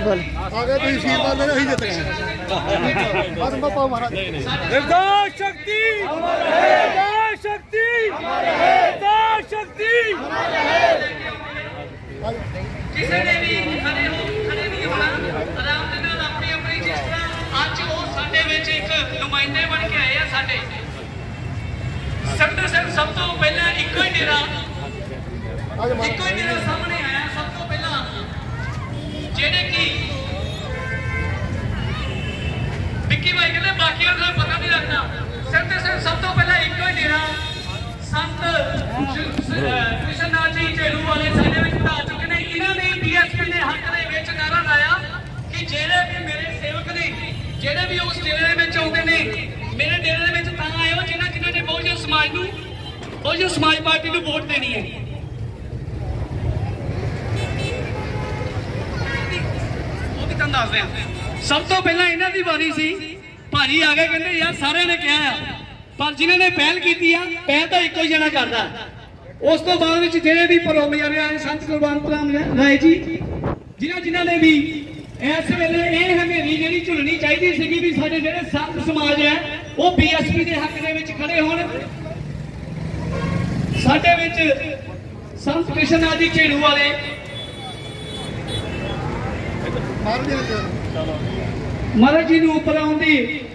आशीर्वाद आगे तो आशीर्वाद ले ही जित गए बस बापा महाराज शक्ति शक्ति शक्ति किसी ने भी खड़े नहीं होना आराम के नाल अपनी अपनी जिस तरह आज वो साडे विच एक नुमाइंदे बन के आए हैं साडे सेक्टर सिर्फ सब तो पहला इको ही डेरा सामने आया सब तो पहला जेडे की विक्की भाई कहते बाकियों का पता नहीं लगता सेक्टर सिर्फ सब तो पहला इको ही डेरा संत कृष्णनाथ जी झेड़ू वाले साडे विच आ चुके ने इन्होंने डीएसपी के हक दे विच नारा लाया कि जेडे भी मेरे सेवक ने जेडे भी उस डेरे दे विच आउंदे ने मेरे डेरे दे विच तां आए हो जिन्हां ने बहुजन समाज पार्टी नूं वोट देनी है वो भी तुहानूं दस दिआं सब तो पहला इन्हां दी वारी सी भाजी आ गए कहंदे यार सारे ने कहा पर जिन्होंने पहल की पहल तो एक ही जना करता उस तो बाद जेडे भी प्रोग्राम आए संत कुलवंत राम राय जी जिन्होंने भी इस वेले ये हनेरी जी झुलनी चाहिए सी भी साडे जेडे संत समाज है वो बीएसपी के हक दे विच खड़े होण साडे विच संत कृष्णनाथ जी झेड़ू वाले महाराज जी नूं उपर आउण दी